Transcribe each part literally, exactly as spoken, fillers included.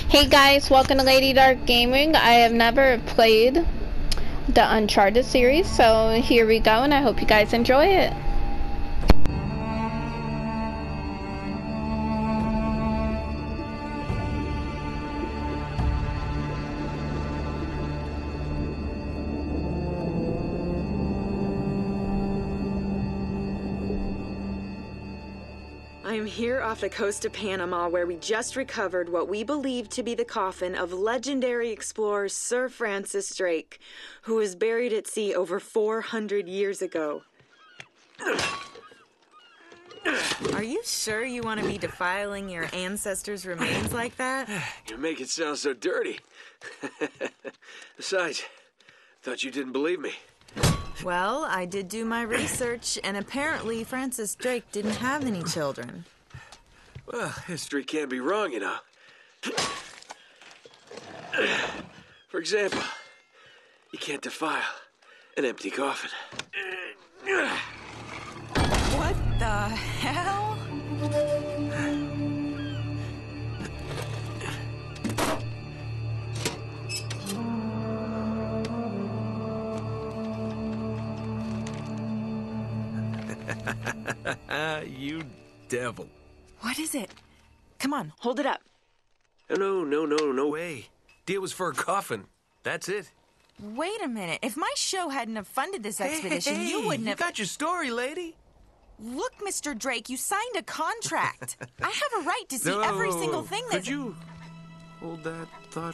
Hey guys, welcome to Lady Dark Gaming. I have never played the Uncharted series, so here we go, and I hope you guys enjoy it. I'm here off the coast of Panama, where we just recovered what we believe to be the coffin of legendary explorer Sir Francis Drake, who was buried at sea over four hundred years ago. Are you sure you want to be defiling your ancestors' remains like that? You make it sound so dirty. Besides, thought you didn't believe me. Well, I did do my research, and apparently Francis Drake didn't have any children. Well, history can't be wrong, you know. For example, you can't defile an empty coffin. What the hell? You devil. What is it? Come on, hold it up. No, no, no, no way. Deal was for a coffin. That's it. Wait a minute. If my show hadn't have funded this expedition, hey, hey, you wouldn't you have... got your story, lady. Look, Mister Drake, you signed a contract. I have a right to see No, every single thing that... Could you hold that thought?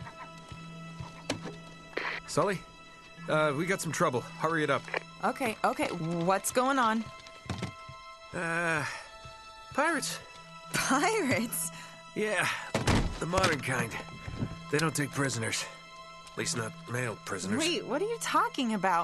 Sully, uh, we got some trouble. Hurry it up. Okay, okay. What's going on? Uh, pirates. Pirates? Yeah, the modern kind. They don't take prisoners. At least not male prisoners. Wait, what are you talking about?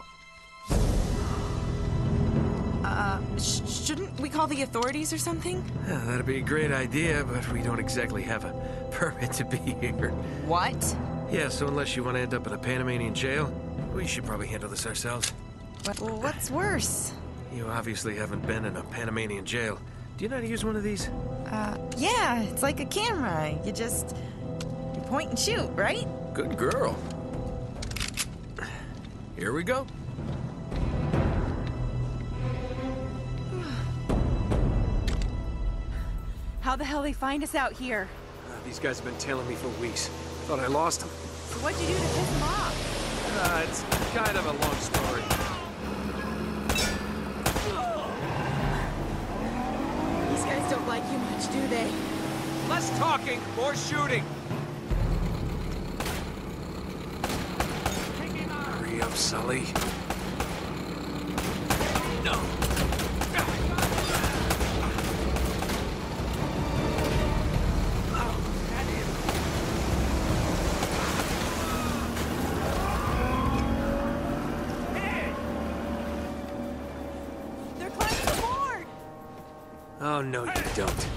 Uh, sh shouldn't we call the authorities or something? Yeah, that'd be a great idea, but we don't exactly have a permit to be here. What? Yeah, so unless you want to end up in a Panamanian jail, we should probably handle this ourselves. What, well, what's worse? You obviously haven't been in a Panamanian jail. Do you know how to use one of these? Uh, yeah, it's like a camera. You just... you point and shoot, right? Good girl. Here we go. How the hell they find us out here? Uh, these guys have been tailing me for weeks. Thought I lost them. So what'd you do to piss them off? Uh, it's kind of a long story. These guys don't like you much, do they? Less talking, more shooting. Hurry up, Sully. No. They're climbing aboard! Oh, no, you don't.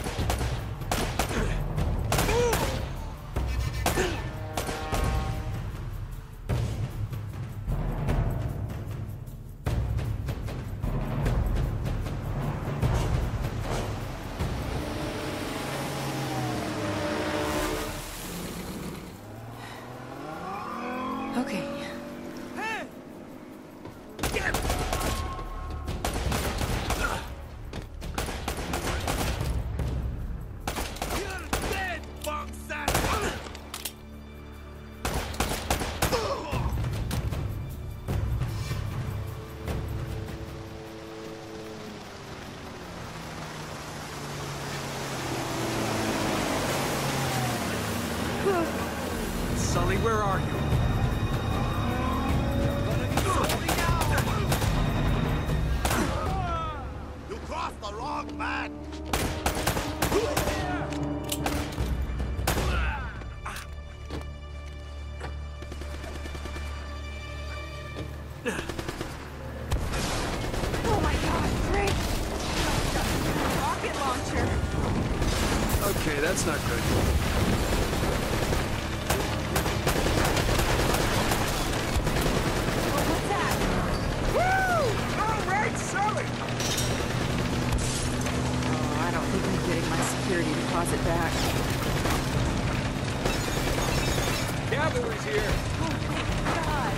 Okay. Sully, where are you? You crossed the wrong man! Oh my god, Drake! Rocket launcher! Okay, that's not good. Oh, I don't think I'm getting my security deposit back. brother is here. Oh, thank God.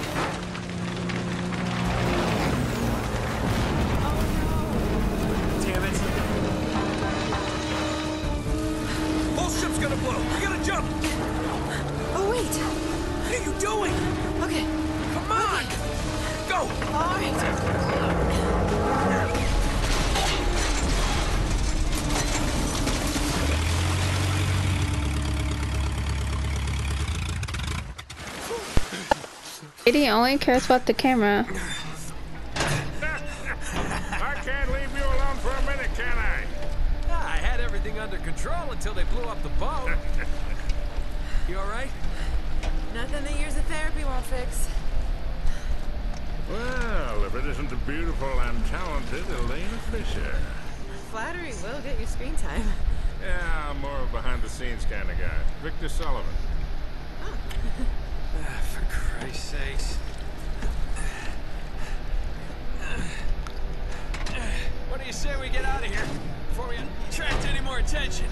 Oh, Damn it. Whole ship's gonna blow. We gotta jump. no. Oh, wait. What are you doing? Okay. Come on. Go. All right. Lady only cares about the camera. I can't leave you alone for a minute, can I? Ah, I had everything under control until they blew up the boat. You all right? Nothing that years of therapy won't fix. Well, if it isn't the beautiful and talented Elena Fisher. Flattery will get you screen time. Yeah, I'm more of a behind-the-scenes kind of guy. Victor Sullivan. Ah, for Christ's sakes. What do you say we get out of here before we attract any more attention?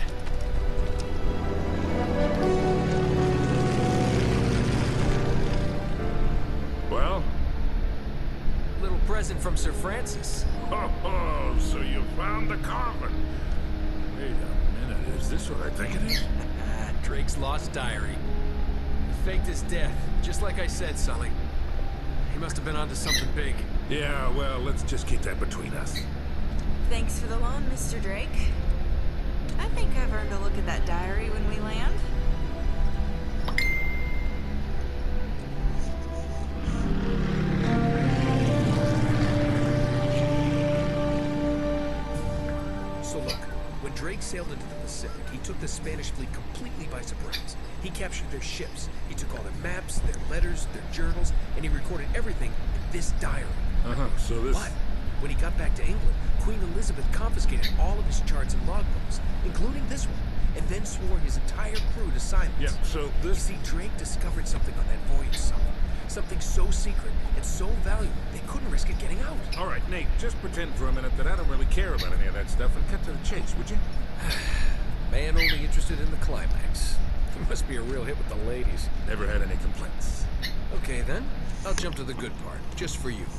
Well? Little present from Sir Francis. Oh, oh, so you found the coffin. Wait a minute, is this what I think it is? Drake's lost diary. He faked his death, just like I said, Sully. He must have been onto something big. Yeah, well, let's just keep that between us. Thanks for the loan, Mister Drake. I think I've earned a look at that diary when we land. So look, when Drake sailed into the Pacific, he took the Spanish fleet completely by surprise. He captured their ships, he took all their maps, their letters, their journals, and he recorded everything in this diary. Uh-huh, so this... But when he got back to England, Queen Elizabeth confiscated all of his charts and logbooks, including this one, and then swore his entire crew to silence. Yeah, so You this... see, Drake discovered something on that voyage, Sully. Something so secret and so valuable, they couldn't risk it getting out. All right, Nate, just pretend for a minute that I don't really care about any of that stuff and cut to the chase, would you? Man only interested in the climax. He must be a real hit with the ladies. Never had any complaints. Okay, then. I'll jump to the good part, just for you.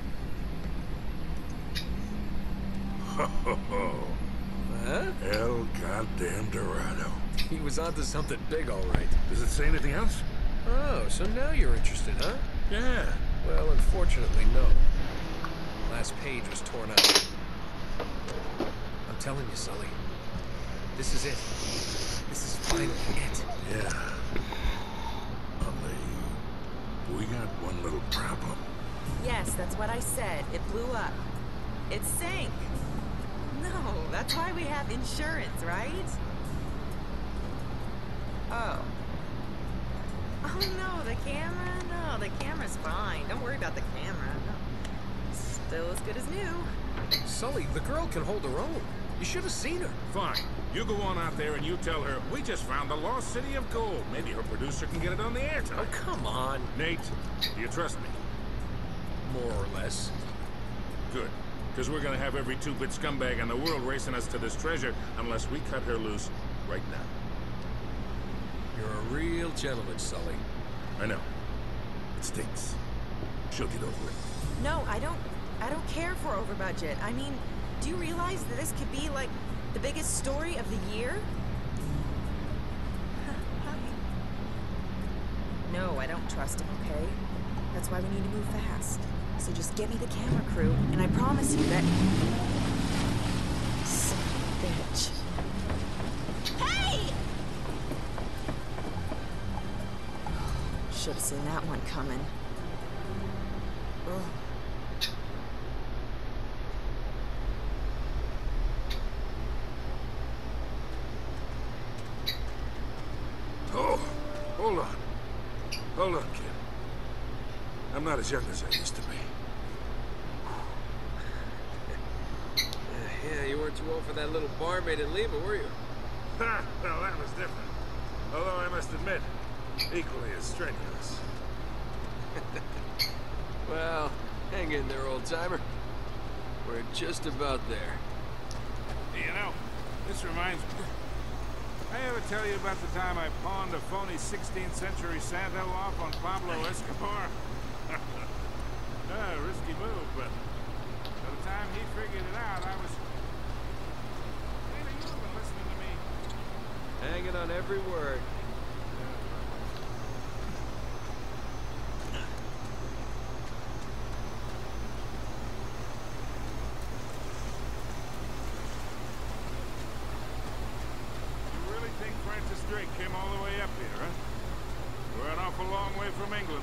Ho, ho, ho. Huh? El goddamn Dorado. He was onto something big, all right. Does it say anything else? Oh, so now you're interested, huh? Yeah. Well, unfortunately, no. Last page was torn out. I'm telling you, Sully. This is it. This is finally it. Yeah. Only... we got one little problem. Yes, that's what I said. It blew up. It sank. No, that's why we have insurance, right? Oh. Oh no, the camera? No, the camera's fine. Don't worry about the camera. No. Still as good as new. Sully, the girl can hold her own. You should have seen her. Fine. You go on out there and you tell her, we just found the lost city of gold. Maybe her producer can get it on the air Oh, tonight. come on. Nate, do you trust me? More or less. Good. Because we're gonna have every two-bit scumbag in the world racing us to this treasure unless we cut her loose right now. You're a real gentleman, Sully. I know. It stinks. She'll get over it. No, I don't I don't care for over budget. I mean, do you realize that this could be like the biggest story of the year? Hi. No, I don't trust him, okay? That's why we need to move fast. So just get me the camera crew, and I promise you that... Son of a bitch. Hey! Should have seen that one coming. Ugh. Oh, hold on. Hold on, kid. I'm not as young as I used to be. Uh, yeah, you weren't too old for that little barmaid in Lima, were you? Ha! Well, that was different. Although I must admit, equally as strenuous. Well, hang in there, old-timer. We're just about there. You know, this reminds me. I ever tell you about the time I pawned a phony sixteenth century Santa off on Pablo Escobar? Ah, risky move, but by the time he figured it out, I was... Maybe you've been listening to me. Hanging on every word. You really think Francis Drake came all the way up here, huh? We're an awful long way from England.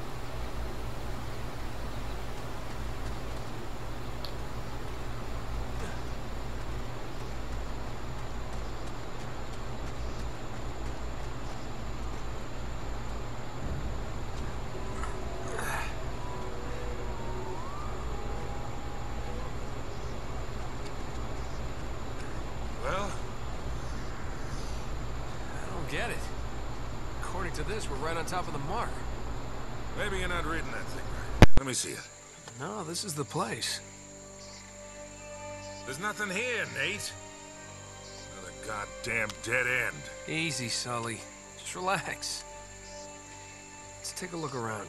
Well, I don't get it. According to this, we're right on top of the mark. Maybe you're not reading that thing right. Let me see it. No, this is the place. There's nothing here, Nate. Another goddamn dead end. Easy, Sully. Just relax. Let's take a look around.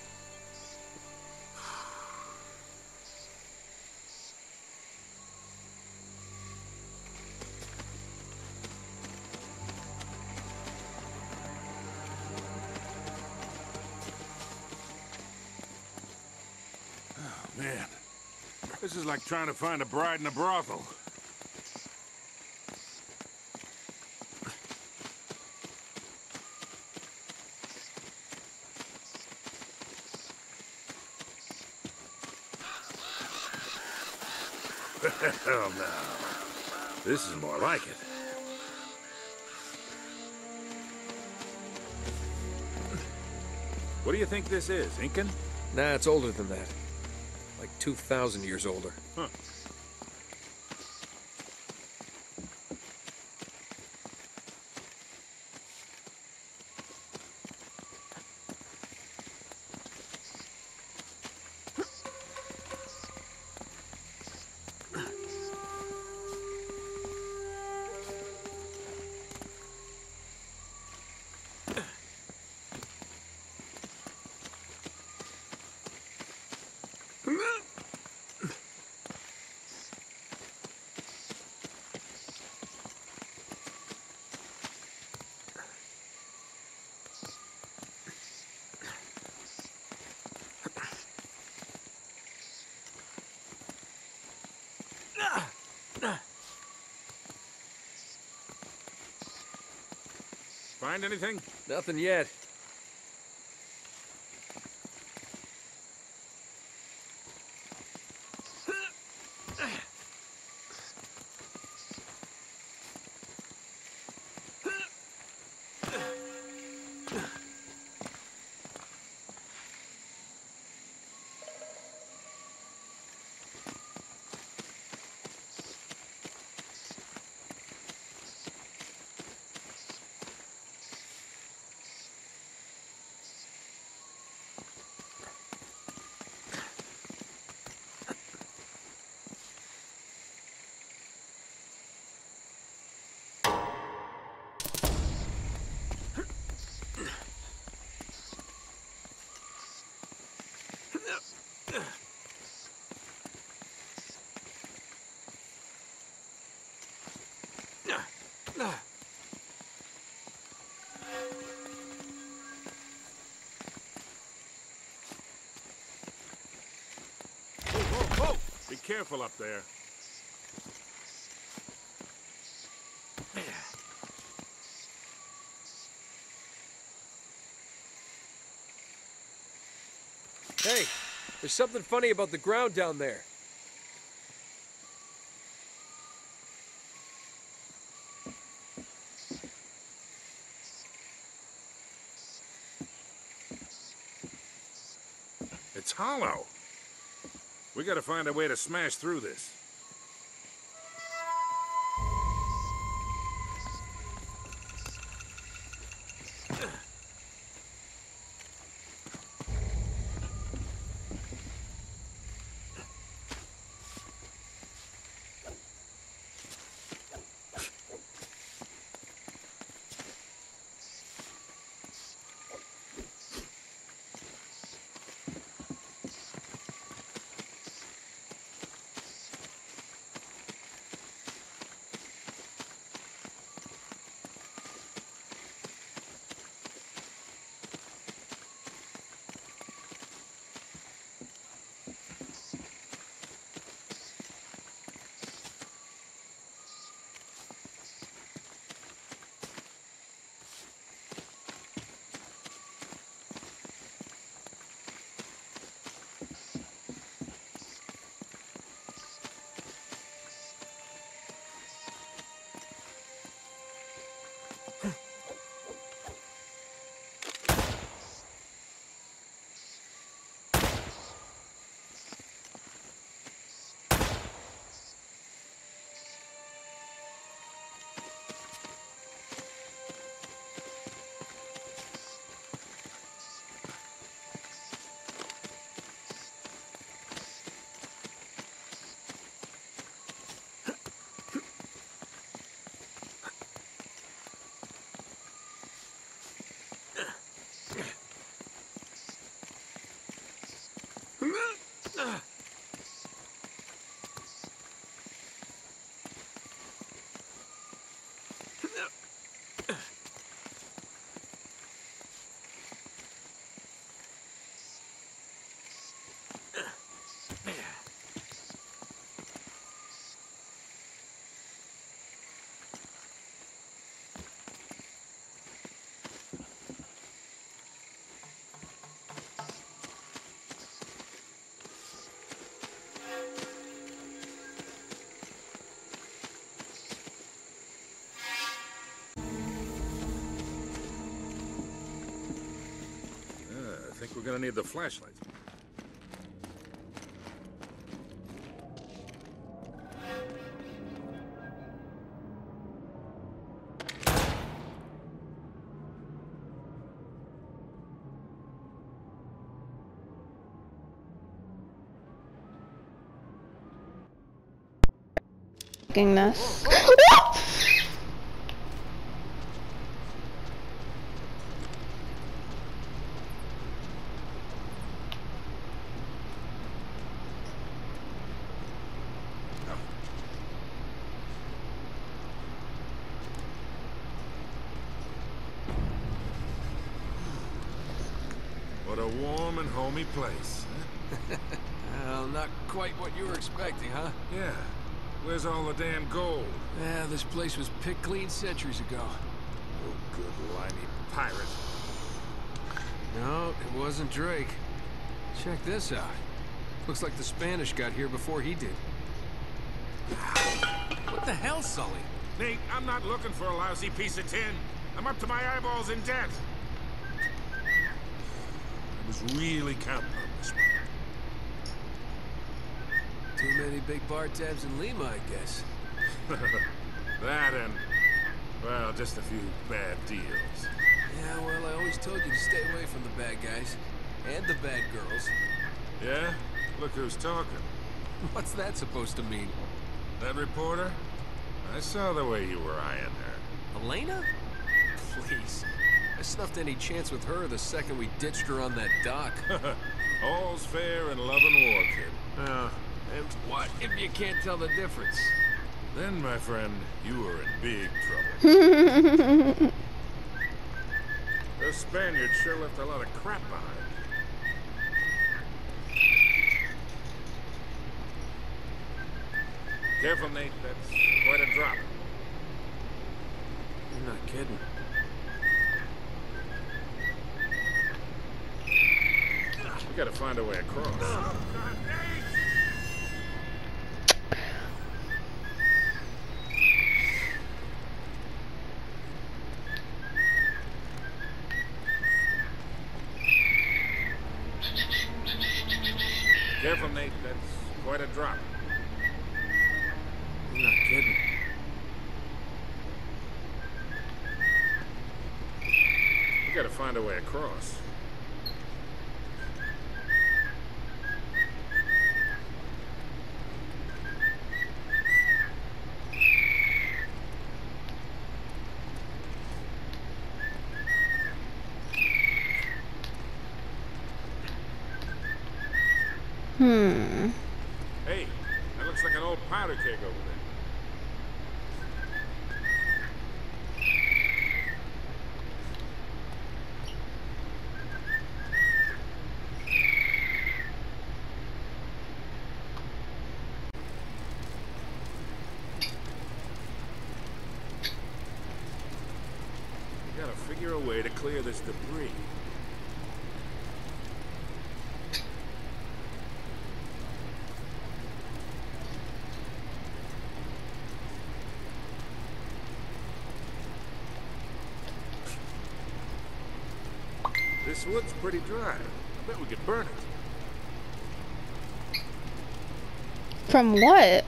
Man, this is like trying to find a bride in a brothel. Hell no. This is more like it. What do you think this is, Incan? Nah, it's older than that. Like two thousand years older. Huh. Find anything? Nothing yet. Be careful up there. Hey, there's something funny about the ground down there. It's hollow. We gotta find a way to smash through this. I think we're gonna need the flashlight. This. What a warm and homey place. Well, not quite what you were expecting, huh? Yeah. Where's all the damn gold? Yeah, this place was picked clean centuries ago. Oh, good limey pirate. No, it wasn't Drake. Check this out. Looks like the Spanish got here before he did. What the hell, Sully? Nate, I'm not looking for a lousy piece of tin. I'm up to my eyeballs in debt. I was really counting on this one. Too many big bar tabs in Lima, I guess. That and, well, just a few bad deals. Yeah, well, I always told you to stay away from the bad guys. And the bad girls. Yeah? Look who's talking. What's that supposed to mean? That reporter? I saw the way you were eyeing her. Elena? Please. I snuffed any chance with her the second we ditched her on that dock. All's fair in love and war, kid. Uh, and what if you can't tell the difference? Then, my friend, you are in big trouble. Those Spaniards sure left a lot of crap behind. Careful, Nate. That's quite a drop. You're not kidding. We gotta find a way across. Careful, Nate. That's quite a drop. You're not kidding. We gotta find a way across. Hmm. Hey, that looks like an old powder keg over there. We gotta figure a way to clear this debris. This wood's pretty dry. I bet we could burn it. From what?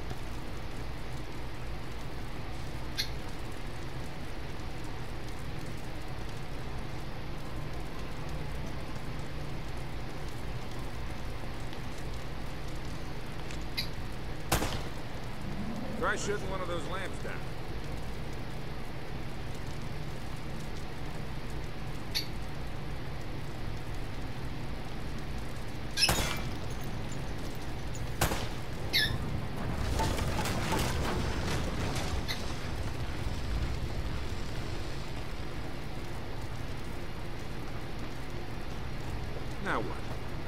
Try shooting one of those lamps down. Now what?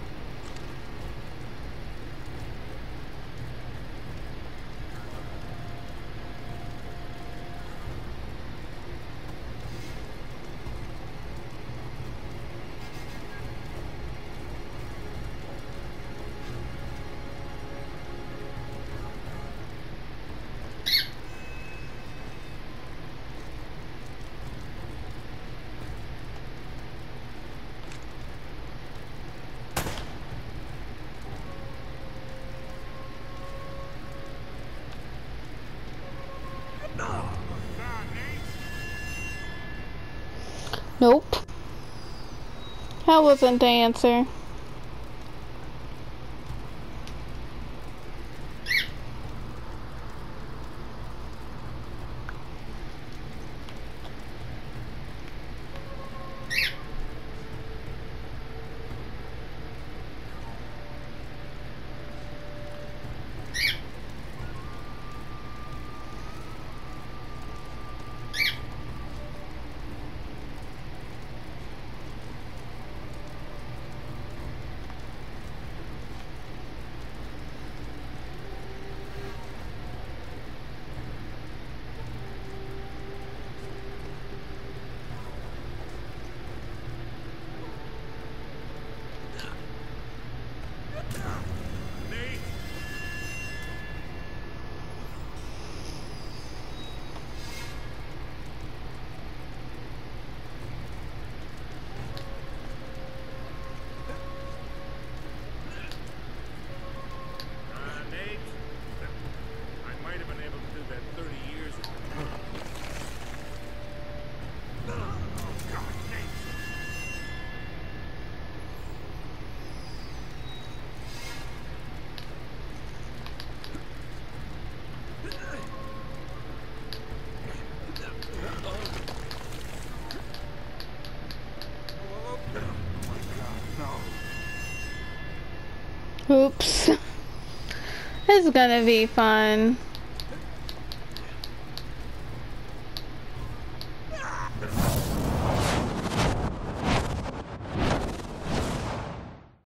Nope. That wasn't the answer. Oops. This is gonna be fun.